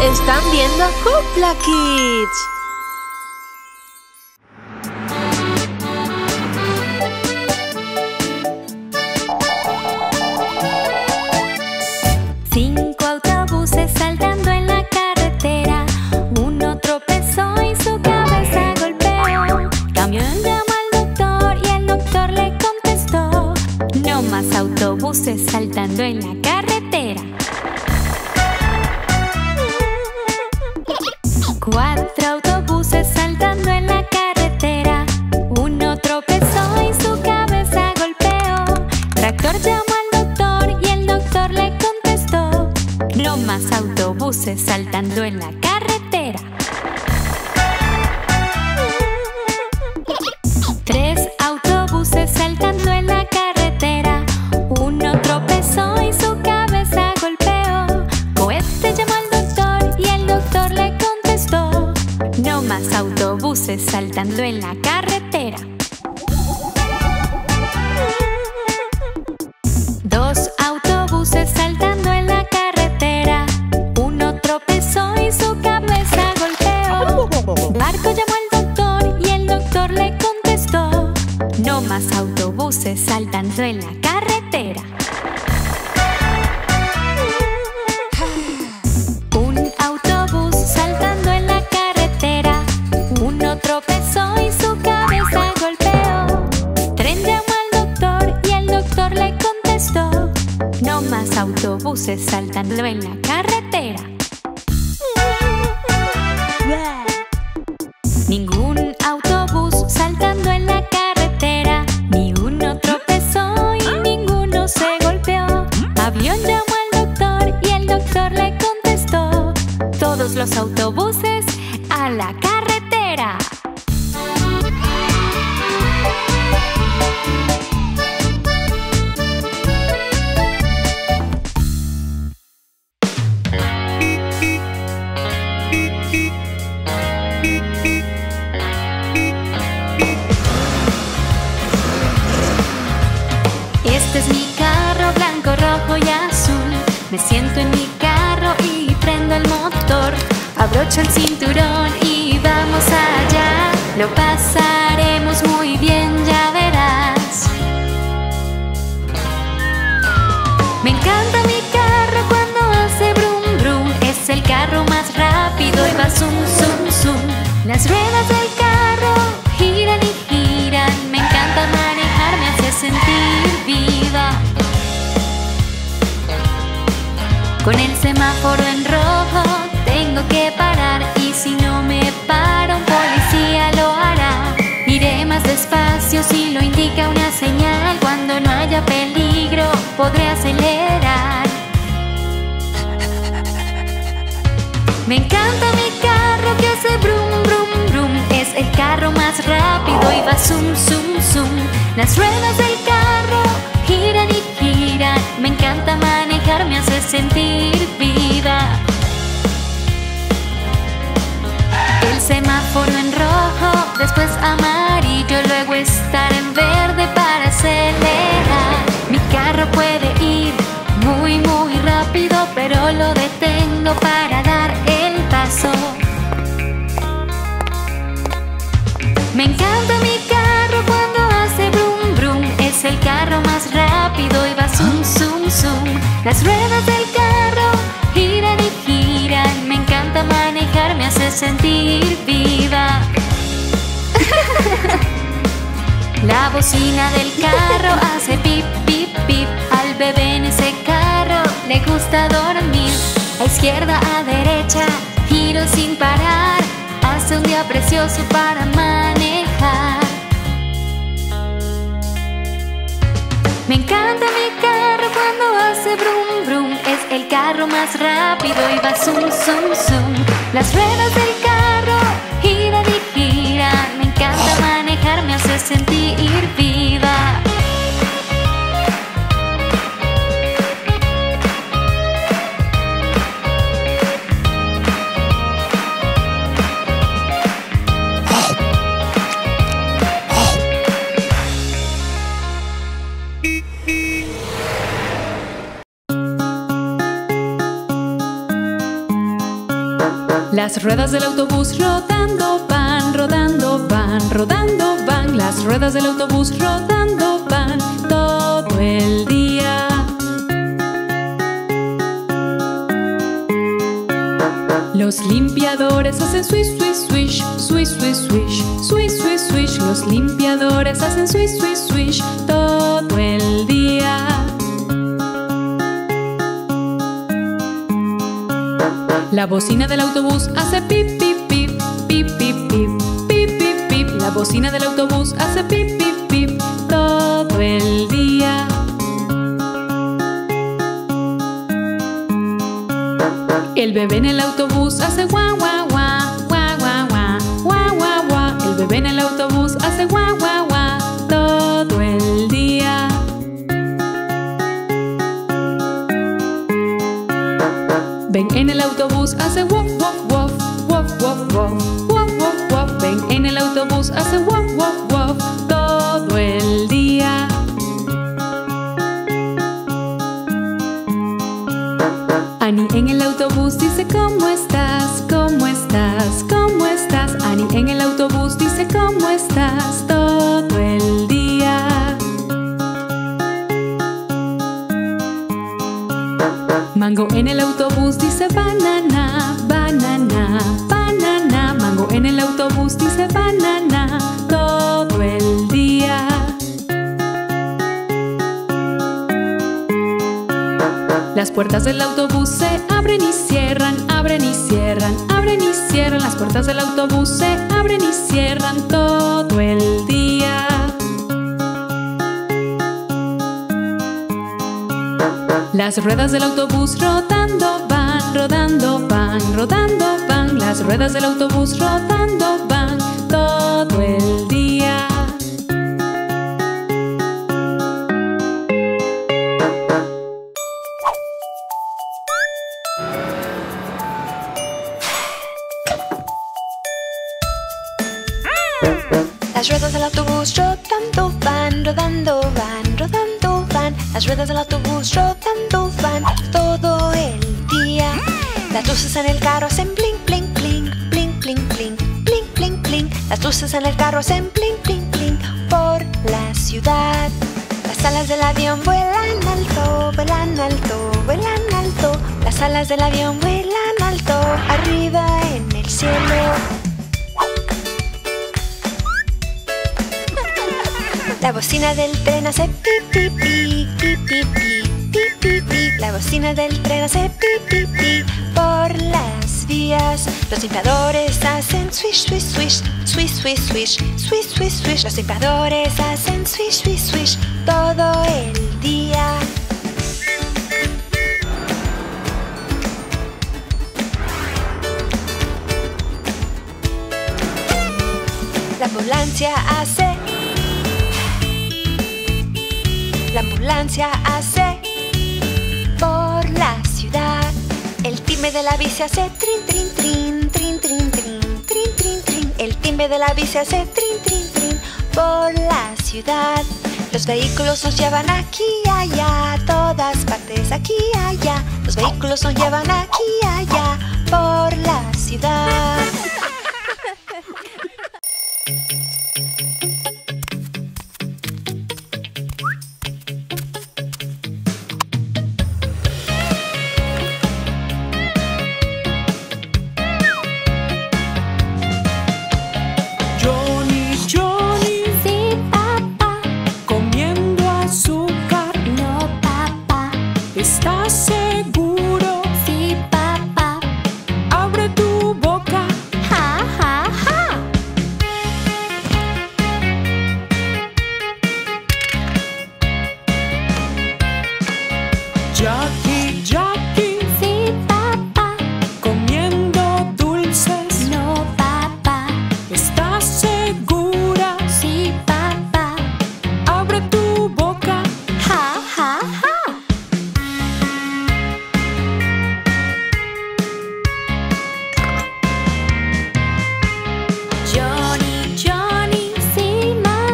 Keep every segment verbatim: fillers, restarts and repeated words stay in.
Están viendo Hoopla Kids. Cinco autobuses saltando en la carretera. Uno tropezó y su cabeza golpeó. Camión llamó al doctor y el doctor le contestó: no más autobuses saltando en la carretera. Cuatro autobuses saltando en la carretera. Uno tropezó y su cabeza golpeó. Tractor llamó al doctor y el doctor le contestó: no más autobuses saltando en la carretera. Tres autobuses saltando en la carretera. Uno tropezó y su cabeza golpeó. Cohete llamó al doctor y el doctor le contestó: no más autobuses saltando en la carretera. Dos autobuses saltando en la carretera. Uno tropezó y su cabeza golpeó. Barco llamó al doctor y el doctor le contestó: no más autobuses saltando en la carretera. Un autobús saltando en la carretera. Uno tropezó y su cabeza golpeó. Tren llamó al doctor y el doctor le contestó: no más autobuses saltando en la carretera. Ningún autobús saltando en la carretera. Ni uno tropezó y ninguno se golpeó. Avión llamó al doctor y el doctor le contestó: todos los autobuses a la carretera. Este es mi carro blanco, rojo y azul. Me siento en mi carro y prendo el motor. Abrocho el cinturón y vamos allá. Lo pasaremos muy bien, ya verás. Me encanta mi carro cuando hace brum brum. Es el carro más rápido y va zum zum zum. Las ruedas del carro giran y giran. Me encanta manejar, me hace sentir viva. Con el semáforo en rojo tengo que parar, y si no me para un policía lo hará. Iré más despacio si lo indica una señal. Cuando no haya peligro podré acelerar. Me encanta mi carro que hace brum brum brum. Es el carro más rápido y va zum zum zum. Las ruedas del carro giran y giran. Me encanta manejar, me hace sentir viva. El semáforo en rojo, después amarillo, luego estar en verde para acelerar. Mi carro puede ir muy muy rápido, pero lo detengo para dar el paso. Me encanta mi carro cuando hace brum brum. Es el carro más rápido y va zum zum zum. Las ruedas del carro giran y giran. Me encanta manejar, me hace sentir viva. La bocina del carro hace pip pip pip. Al bebé en ese carro le gusta dormir. A izquierda, a derecha, giro sin parar. Hace un día precioso para manejar. Me encanta mi carro cuando hace brum brum. Es el carro más rápido y va zum zum zum. Las ruedas del carro giran y giran. Me encanta manejar, me hace sentir viva. Las ruedas del autobús rodando van, rodando van, rodando van. Las ruedas del autobús rodando van todo el día. Los limpiadores hacen swish, swish, swish, swish, swish, swish, swish, swish, swish. Los limpiadores hacen swish, swish, swish todo el día. La bocina del autobús hace pip, pip, pip, pip, pip, pip, pip, pip, pip. La bocina del autobús hace pip, pip, pip todo el día. El bebé en el autobús hace guau, guau, guau, guau, guau, guau, guau, guau, guau. El bebé en el autobús hace guau, guau, guau todo el día. Ven en el autobús hace wof, wof, wof, wof, wof, wof, wof, wof, wof. Ven en el autobús hace wof, wof, wof todo el día. Annie en el autobús dice ¿cómo estás? ¿Cómo estás? ¿Cómo estás? Annie en el autobús dice ¿cómo estás? Todo el día. Mango en el autobús dice banana, banana, banana. Mango en el autobús dice banana todo el día. Las puertas del autobús se abren y cierran, abren y cierran, abren y cierran. Las puertas del autobús se abren y cierran todo el día. Las ruedas del autobús rodando van, rodando van, rodando van. Las ruedas del autobús rodando van todo el día. Las ruedas del autobús rodando van, rodando van, rodando van. Las ruedas del autobús rodando van todo el día. Las luces en el carro hacen bling, bling, bling, bling, bling, bling, bling, bling, bling. Las luces en el carro hacen bling, bling, bling por la ciudad. Las alas del avión vuelan alto, vuelan alto, vuelan alto. Las alas del avión vuelan alto, arriba en el cielo. La bocina del tren hace pi, pi, pi, pi, pi, pi, pi, pi, pi. La bocina del tren hace pi, pi, pi por las vías. Los limpiadores hacen swish, swish, swish, swish, swish, swish, swish, swish, swish. Los limpiadores hacen swish, swish, swish todo el día. La ambulancia hace La ambulancia hace por la ciudad. El timbre de la bici hace trin, trin, trin, trin, trin, trin, trin, trin, trin. El timbre de la bici hace trin, trin, trin por la ciudad. Los vehículos nos llevan aquí y allá, a todas partes aquí y allá. Los vehículos nos llevan aquí y allá por la ciudad.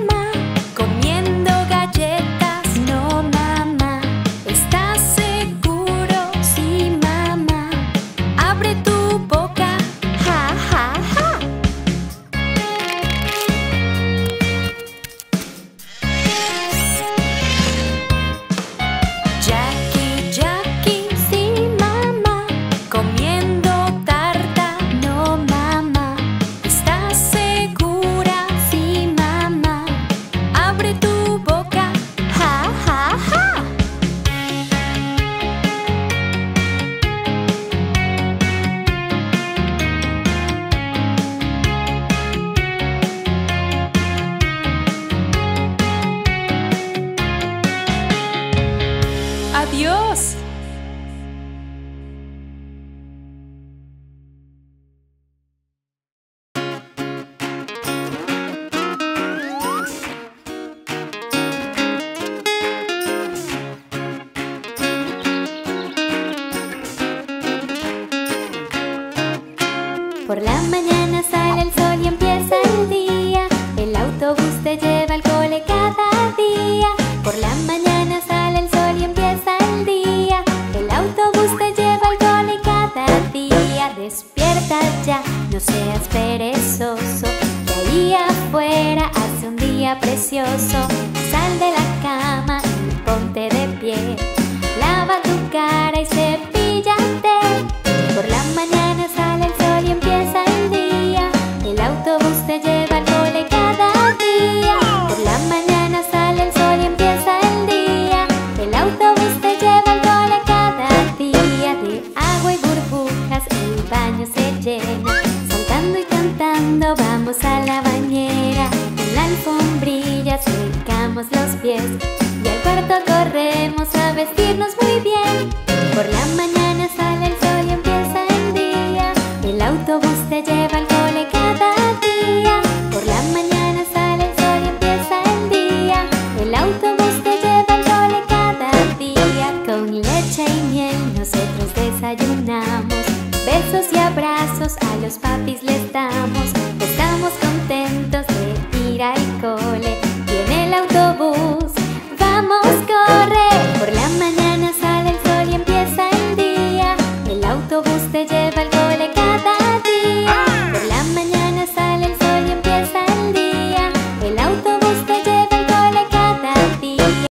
Comiendo galletas, no mamá, ¿estás seguro? ¡Adiós! Por la mañana sale el sol y empieza el día. El autobús te lleva al cole cada día. Por la mañana sale el sol y empieza el día. El autobús te lleva al cole cada día. Despierta ya, no seas perezoso, que ahí afuera hace un día precioso. Sal de la cama y ponte de pie. Lava tu cara y cepíllate. Por la mañana sale el sol y empieza el día. El autobús te lleva al cole cada día. Por la mañana sale el sol y empieza el día. El autobús te lleva al cole cada día. De agua y burbujas el baño se llena. Saltando y cantando vamos a la bañera. En la alfombrilla secamos los pies y al cuarto corremos a vestirnos muy bien. Por la mañana sale el sol y empieza el día. El autobús te lleva al cole cada día. Por la mañana sale el sol y empieza el día. El autobús te lleva al cole cada día. Con leche y miel nosotros desayunamos. Besos y abrazos a los papis les damos.